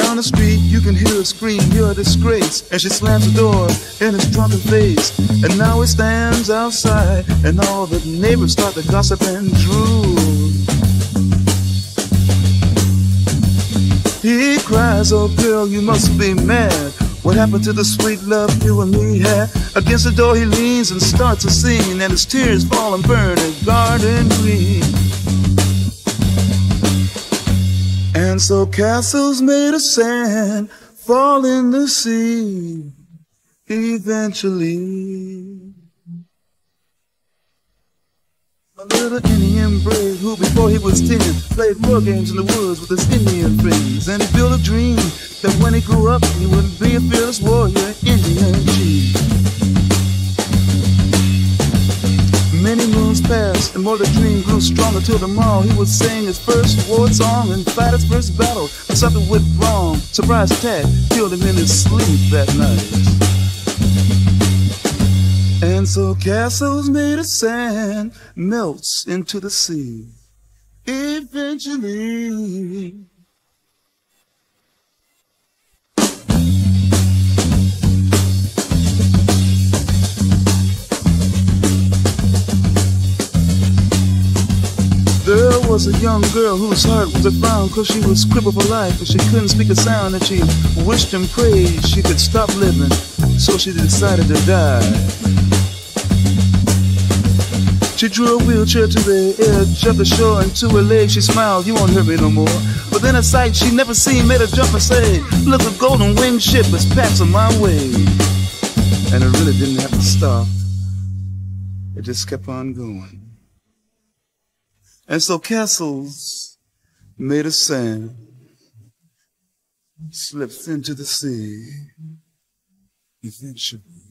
down the street, you can hear her scream, you're a disgrace. And she slams the door in his drunken face. And now he stands outside, and all the neighbors start to gossip and drool. He cries, oh girl, you must be mad. What happened to the sweet love you and me had? Against the door he leans and starts a scene, and his tears fall and burn a garden green. And so castles made of sand fall in the sea eventually. A little Indian brave who before he was 10 played war games in the woods with his Indian friends. And he built a dream that when he grew up he would be a fearless warrior, Indian chief. Many moons passed and more the dream grew stronger till tomorrow he would sing his first war song and fight his first battle. But something went wrong. Surprise attack killed him in his sleep that night. And so castles made of sand melts into the sea eventually. There was a young girl whose heart was a frown, 'cause she was crippled for life and she couldn't speak a sound, and she wished and prayed she could stop living, so she decided to die. She drew a wheelchair to the edge of the shore, and to her leg she smiled, "You won't hurt me no more." But then a sight she'd never seen made her jump and say, "Look, a golden winged ship is passing my way." And it really didn't have to stop. It just kept on going. And so castles made of sand slips into the sea eventually.